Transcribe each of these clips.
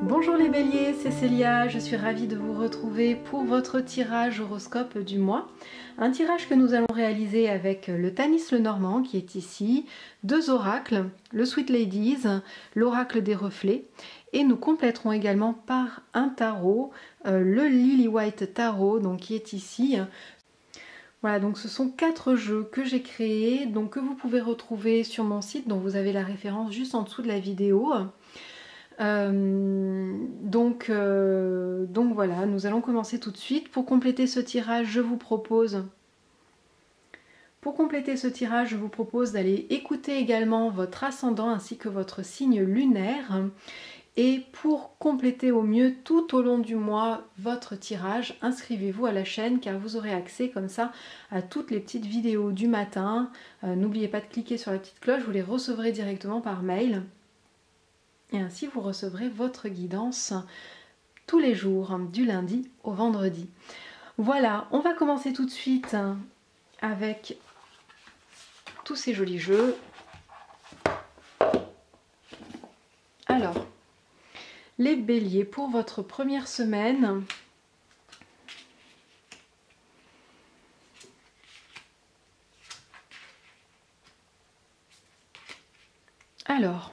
Bonjour les béliers, c'est Célia, je suis ravie de vous retrouver pour votre tirage horoscope du mois. Un tirage que nous allons réaliser avec le Tanis Lenormand qui est ici, deux oracles, le Sweet Ladies, l'oracle des reflets, et nous compléterons également par un tarot, le Lily White Tarot, donc qui est ici. Voilà, donc ce sont 4 jeux que j'ai créés, donc que vous pouvez retrouver sur mon site, dont vous avez la référence juste en dessous de la vidéo. Donc voilà, nous allons commencer tout de suite. Pour compléter ce tirage, je vous propose d'aller écouter également votre ascendant ainsi que votre signe lunaire. Et pour compléter au mieux tout au long du mois votre tirage, inscrivez-vous à la chaîne car vous aurez accès comme ça à toutes les petites vidéos du matin. N'oubliez pas de cliquer sur la petite cloche, vous les recevrez directement par mail. Et ainsi vous recevrez votre guidance tous les jours, du lundi au vendredi. Voilà, on va commencer tout de suite avec tous ces jolis jeux. Alors, les béliers, pour votre première semaine, alors,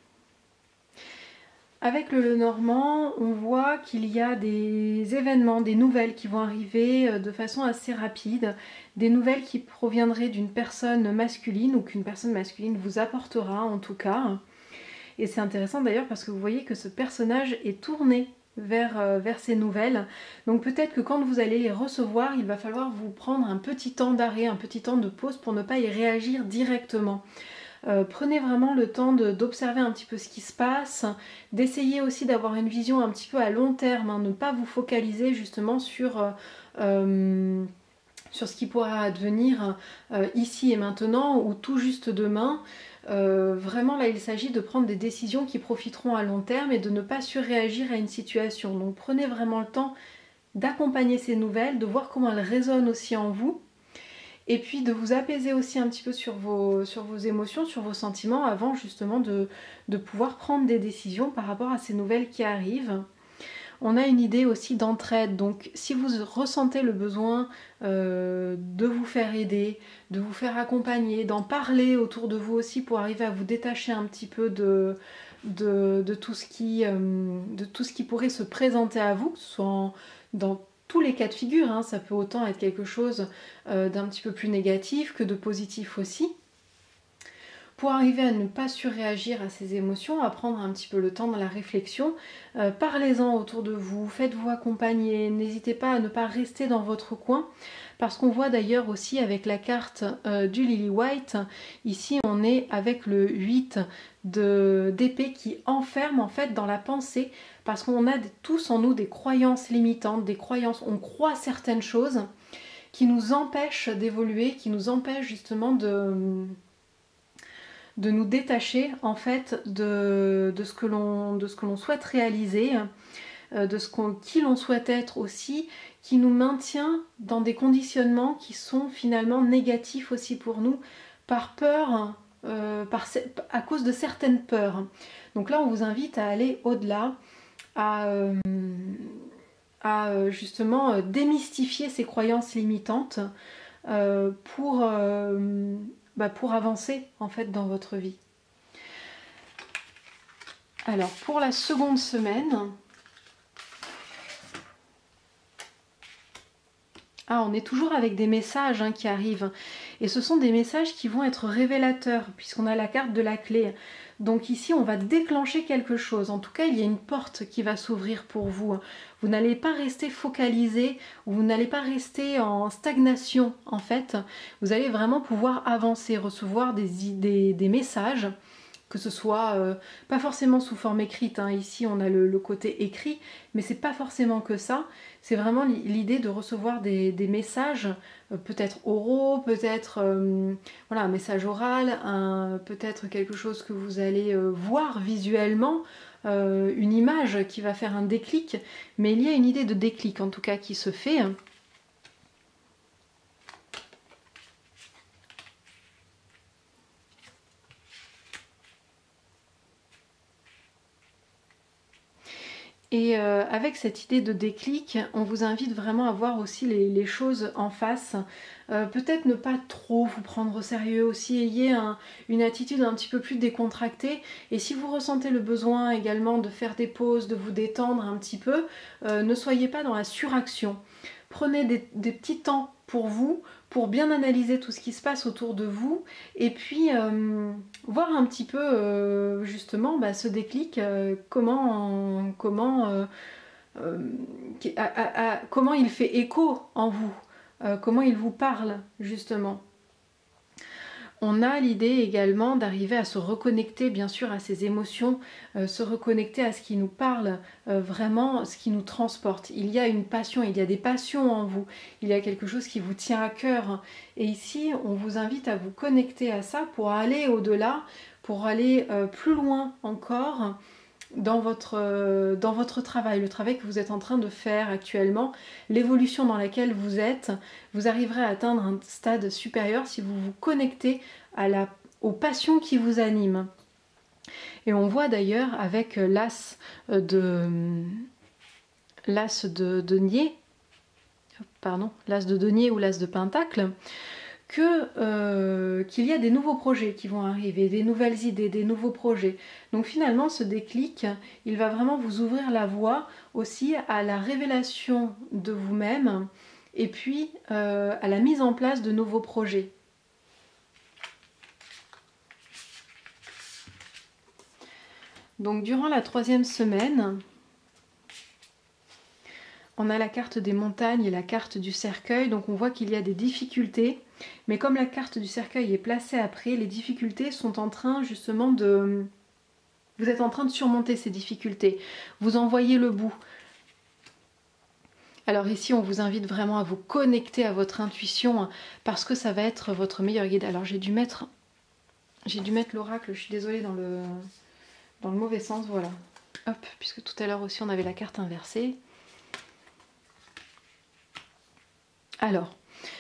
avec le Lenormand, on voit qu'il y a des événements, des nouvelles qui vont arriver de façon assez rapide, des nouvelles qui proviendraient d'une personne masculine ou qu'une personne masculine vous apportera en tout cas. Et c'est intéressant d'ailleurs parce que vous voyez que ce personnage est tourné vers ces nouvelles. Donc peut-être que quand vous allez les recevoir, il va falloir vous prendre un petit temps d'arrêt, un petit temps de pause pour ne pas y réagir directement. Prenez vraiment le temps d'observer un petit peu ce qui se passe, d'essayer aussi d'avoir une vision un petit peu à long terme, ne pas vous focaliser justement sur ce qui pourra advenir ici et maintenant ou tout juste demain. Vraiment là il s'agit de prendre des décisions qui profiteront à long terme et de ne pas surréagir à une situation. Donc prenez vraiment le temps d'accompagner ces nouvelles, de voir comment elles résonnent aussi en vous. Et puis de vous apaiser aussi un petit peu sur vos émotions, sur vos sentiments, avant justement de pouvoir prendre des décisions par rapport à ces nouvelles qui arrivent. On a une idée aussi d'entraide, donc si vous ressentez le besoin de vous faire aider, de vous faire accompagner, d'en parler autour de vous aussi pour arriver à vous détacher un petit peu de tout ce qui pourrait se présenter à vous, soit dans tous les cas de figure, ça peut autant être quelque chose d'un petit peu plus négatif que de positif aussi. Pour arriver à ne pas surréagir à ces émotions, à prendre un petit peu le temps dans la réflexion, parlez-en autour de vous, faites-vous accompagner, n'hésitez pas à ne pas rester dans votre coin, parce qu'on voit d'ailleurs aussi avec la carte du Lily White, ici on est avec le 8 d'épée qui enferme en fait dans la pensée, parce qu'on a tous en nous des croyances limitantes, des croyances, on croit certaines choses qui nous empêchent d'évoluer, qui nous empêchent justement de nous détacher en fait de ce que l'on souhaite réaliser, qui l'on souhaite être aussi, qui nous maintient dans des conditionnements qui sont finalement négatifs aussi pour nous, par peur, à cause de certaines peurs. Donc là on vous invite à aller au-delà, à justement démystifier ces croyances limitantes pour avancer en fait dans votre vie. Alors pour la seconde semaine, on est toujours avec des messages qui arrivent, et ce sont des messages qui vont être révélateurs puisqu'on a la carte de la clé. Donc ici on va déclencher quelque chose, en tout cas il y a une porte qui va s'ouvrir pour vous. Vous n'allez pas rester focalisé, vous n'allez pas rester en stagnation en fait, vous allez vraiment pouvoir avancer, recevoir des messages, que ce soit pas forcément sous forme écrite, ici on a le côté écrit, mais c'est pas forcément que ça, c'est vraiment l'idée de recevoir des messages, peut-être oraux, peut-être un message oral, peut-être quelque chose que vous allez voir visuellement, une image qui va faire un déclic, mais il y a une idée de déclic en tout cas qui se fait. Et avec cette idée de déclic, on vous invite vraiment à voir aussi les choses en face. Peut-être ne pas trop vous prendre au sérieux aussi, ayez une attitude un petit peu plus décontractée. Et si vous ressentez le besoin également de faire des pauses, de vous détendre un petit peu, ne soyez pas dans la suraction. Prenez des petits temps pour vous, pour bien analyser tout ce qui se passe autour de vous, et puis voir un petit peu justement ce déclic, comment il fait écho en vous, comment il vous parle justement. On a l'idée également d'arriver à se reconnecter bien sûr à ses émotions, se reconnecter à ce qui nous parle, vraiment ce qui nous transporte. Il y a une passion, il y a des passions en vous, il y a quelque chose qui vous tient à cœur. Et ici, on vous invite à vous connecter à ça pour aller au-delà, pour aller plus loin encore dans votre travail, le travail que vous êtes en train de faire actuellement, l'évolution dans laquelle vous êtes. Vous arriverez à atteindre un stade supérieur si vous vous connectez aux passions qui vous animent. Et on voit d'ailleurs avec l'as de denier, l'as de denier ou l'as de pentacle, qu'il y a des nouveaux projets qui vont arriver, des nouvelles idées, des nouveaux projets. Donc finalement, ce déclic, il va vraiment vous ouvrir la voie aussi à la révélation de vous-même et puis à la mise en place de nouveaux projets. Donc durant la 3e semaine, on a la carte des montagnes et la carte du cercueil, donc on voit qu'il y a des difficultés, mais comme la carte du cercueil est placée après, les difficultés sont en train justement de... Vous êtes en train de surmonter ces difficultés, vous en voyez le bout. Alors ici, on vous invite vraiment à vous connecter à votre intuition, parce que ça va être votre meilleur guide. Alors j'ai dû mettre l'oracle, je suis désolée, dans le mauvais sens, voilà. Hop, puisque tout à l'heure aussi on avait la carte inversée. Alors,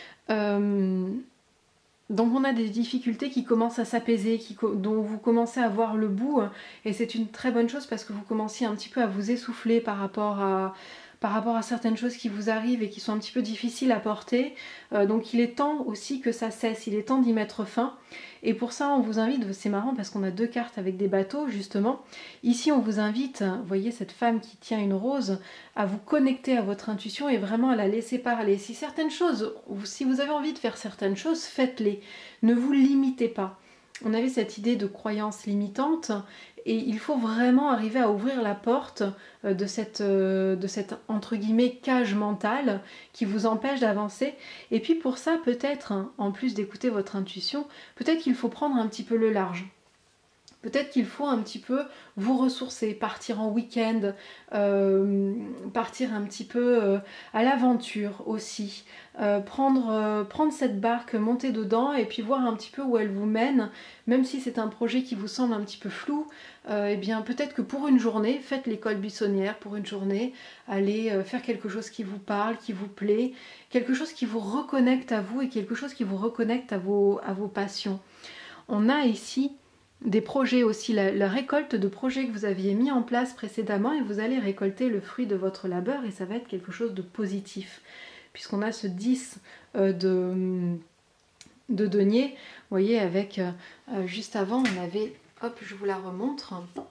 donc on a des difficultés qui commencent à s'apaiser, dont vous commencez à voir le bout, et c'est une très bonne chose parce que vous commencez un petit peu à vous essouffler par rapport à certaines choses qui vous arrivent et qui sont un petit peu difficiles à porter. Donc il est temps aussi que ça cesse, il est temps d'y mettre fin. Et pour ça, on vous invite, c'est marrant parce qu'on a 2 cartes avec des bateaux justement. Ici, on vous invite, vous voyez cette femme qui tient une rose, à vous connecter à votre intuition et vraiment à la laisser parler. Si vous avez envie de faire certaines choses, faites-les. Ne vous limitez pas. On avait cette idée de croyance limitante et il faut vraiment arriver à ouvrir la porte de cette entre guillemets cage mentale qui vous empêche d'avancer. Et puis pour ça, peut-être, en plus d'écouter votre intuition, peut-être qu'il faut prendre un petit peu le large. Peut-être qu'il faut un petit peu vous ressourcer, partir en week-end, partir un petit peu à l'aventure aussi. Prendre cette barque, monter dedans et puis voir un petit peu où elle vous mène. Même si c'est un projet qui vous semble un petit peu flou, eh bien peut-être que pour une journée, faites l'école buissonnière pour une journée. Allez faire quelque chose qui vous parle, qui vous plaît, quelque chose qui vous reconnecte à vous et quelque chose qui vous reconnecte à vos passions. On a ici des projets aussi, la récolte de projets que vous aviez mis en place précédemment et vous allez récolter le fruit de votre labeur et ça va être quelque chose de positif. Puisqu'on a ce 10 de denier, vous voyez, avec juste avant on avait, hop, je vous la remontre.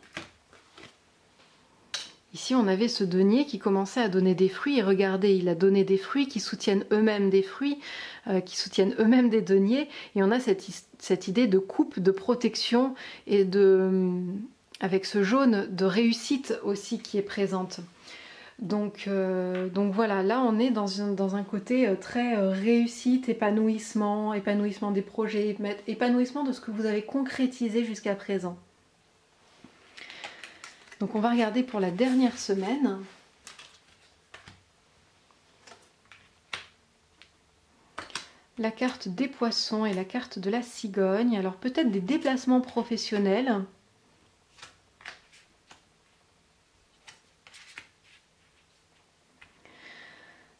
Ici, on avait ce denier qui commençait à donner des fruits. Et regardez, il a donné des fruits qui soutiennent eux-mêmes des fruits, qui soutiennent eux-mêmes des deniers. Et on a cette idée de coupe, de protection et avec ce jaune de réussite aussi qui est présente. Donc voilà, là on est dans un côté très réussite, épanouissement des projets, épanouissement de ce que vous avez concrétisé jusqu'à présent. Donc on va regarder pour la dernière semaine. La carte des poissons et la carte de la cigogne. Alors peut-être des déplacements professionnels.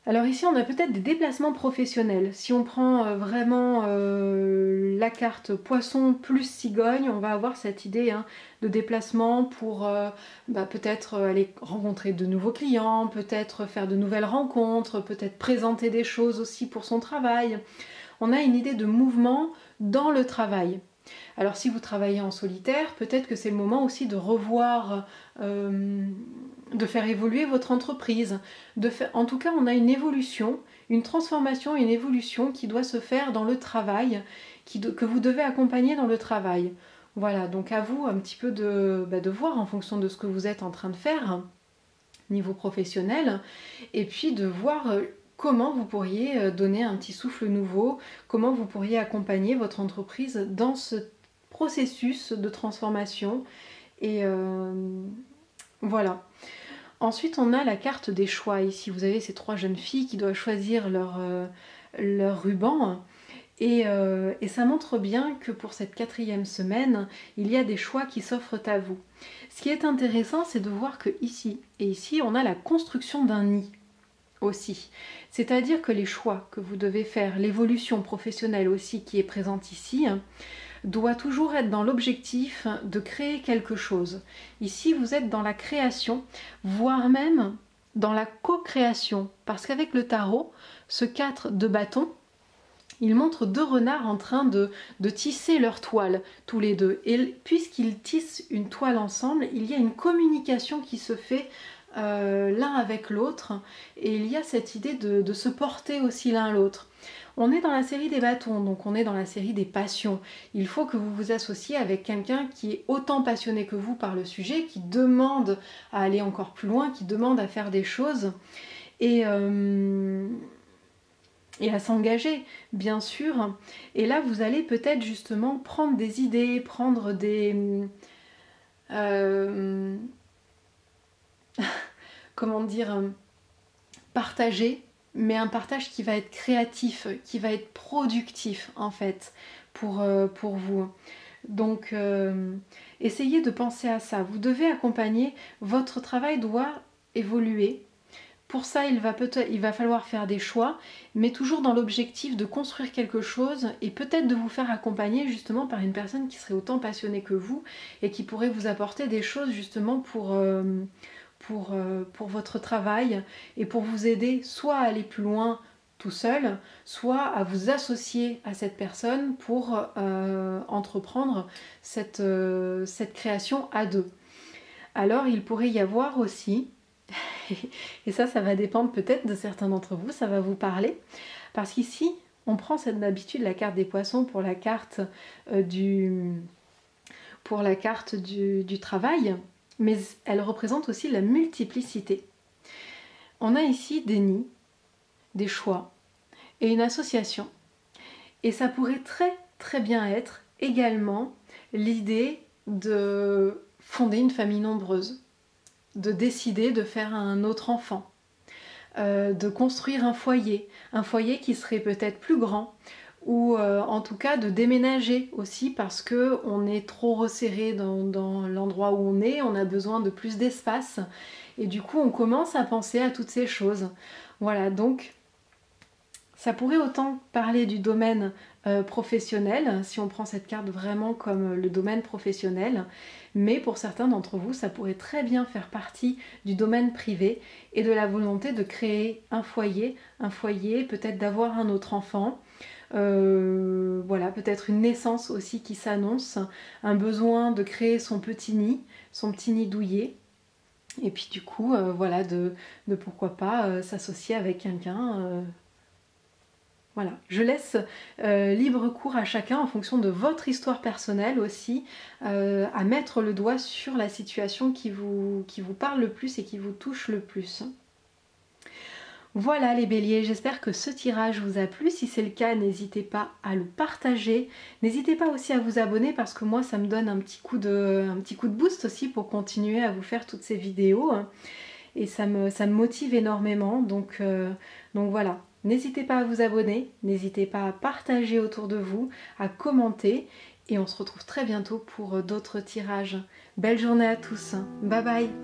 Alors ici, on a peut-être des déplacements professionnels. Si on prend vraiment la carte poisson plus cigogne, on va avoir cette idée de déplacement pour peut-être aller rencontrer de nouveaux clients, peut-être faire de nouvelles rencontres, peut-être présenter des choses aussi pour son travail. On a une idée de mouvement dans le travail. Alors si vous travaillez en solitaire, peut-être que c'est le moment aussi de revoir, de faire évoluer votre entreprise. En tout cas, on a une évolution, une transformation, une évolution qui doit se faire dans le travail, que vous devez accompagner dans le travail. Voilà, donc à vous un petit peu de voir en fonction de ce que vous êtes en train de faire, niveau professionnel, et puis de voir comment vous pourriez donner un petit souffle nouveau, comment vous pourriez accompagner votre entreprise dans ce processus de transformation. Et voilà. Ensuite, on a la carte des choix. Ici, vous avez ces 3 jeunes filles qui doivent choisir leur ruban. Et ça montre bien que pour cette 4e semaine, il y a des choix qui s'offrent à vous. Ce qui est intéressant, c'est de voir que ici, et ici, on a la construction d'un nid aussi. C'est-à-dire que les choix que vous devez faire, l'évolution professionnelle aussi qui est présente ici, doit toujours être dans l'objectif de créer quelque chose. Ici, vous êtes dans la création, voire même dans la co-création. Parce qu'avec le tarot, ce 4 de bâton, il montre 2 renards en train de tisser leur toile, tous les deux. Et puisqu'ils tissent une toile ensemble, il y a une communication qui se fait l'un avec l'autre. Et il y a cette idée de se porter aussi l'un l'autre. On est dans la série des bâtons, donc on est dans la série des passions. Il faut que vous vous associez avec quelqu'un qui est autant passionné que vous par le sujet, qui demande à aller encore plus loin, qui demande à faire des choses et à s'engager, bien sûr. Et là, vous allez peut-être justement prendre des idées, prendre des... comment dire, partager, mais un partage qui va être créatif, qui va être productif en fait pour vous. Donc essayez de penser à ça. Vous devez accompagner, votre travail doit évoluer. Pour ça, il va falloir faire des choix, mais toujours dans l'objectif de construire quelque chose et peut-être de vous faire accompagner justement par une personne qui serait autant passionnée que vous et qui pourrait vous apporter des choses justement pour votre travail et pour vous aider soit à aller plus loin tout seul, soit à vous associer à cette personne pour entreprendre cette création à 2. Alors il pourrait y avoir aussi, et ça va dépendre peut-être de certains d'entre vous, ça va vous parler, parce qu'ici on prend d'habitude la carte des poissons pour la carte du travail, mais elle représente aussi la multiplicité. On a ici des nids, des choix et une association. Et ça pourrait très très bien être également l'idée de fonder une famille nombreuse, de décider de faire un autre enfant, de construire un foyer qui serait peut-être plus grand, ou en tout cas de déménager aussi parce que on est trop resserré dans l'endroit où on a besoin de plus d'espace et du coup on commence à penser à toutes ces choses. Voilà, donc ça pourrait autant parler du domaine professionnel, si on prend cette carte vraiment comme le domaine professionnel, mais pour certains d'entre vous, ça pourrait très bien faire partie du domaine privé et de la volonté de créer un foyer, peut-être d'avoir un autre enfant. Voilà, peut-être une naissance aussi qui s'annonce, un besoin de créer son petit nid douillet, et puis du coup, voilà, de pourquoi pas s'associer avec quelqu'un. Voilà, je laisse libre cours à chacun en fonction de votre histoire personnelle aussi, à mettre le doigt sur la situation qui vous parle le plus et qui vous touche le plus. Voilà les béliers, j'espère que ce tirage vous a plu. Si c'est le cas, n'hésitez pas à le partager. N'hésitez pas aussi à vous abonner parce que moi ça me donne un petit coup de boost aussi pour continuer à vous faire toutes ces vidéos. Et ça me motive énormément. Donc voilà, n'hésitez pas à vous abonner, n'hésitez pas à partager autour de vous, à commenter. Et on se retrouve très bientôt pour d'autres tirages. Belle journée à tous, bye bye.